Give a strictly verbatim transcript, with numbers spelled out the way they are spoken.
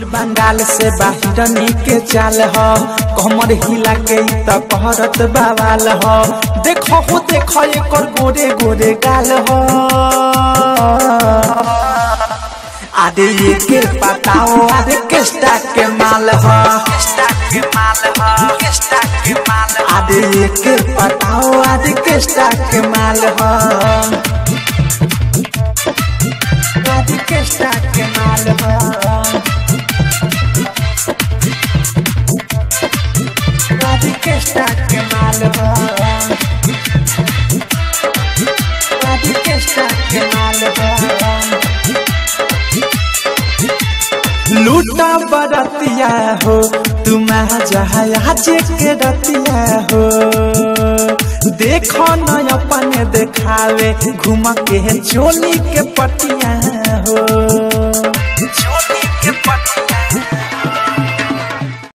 बंगाल से बाहिरनी के चाल हो कमर हिला के तो कहरत बवाल हो देखो हो देखो एकर गोरे गोरे गाल हो आदे ये के बताओ आदे किस्ता के माल हो आदे ये के बताओ आदे किस्ता के माल हो आदे किस्ता के माल हो आदे किस्ता के माल हो आदे किस्ता के माल हो लूटा बरतिया हो तुम जहाज के रतिया हो देखो न अपने देखावे घूम के चोली के पटिया हो चोली के पटिया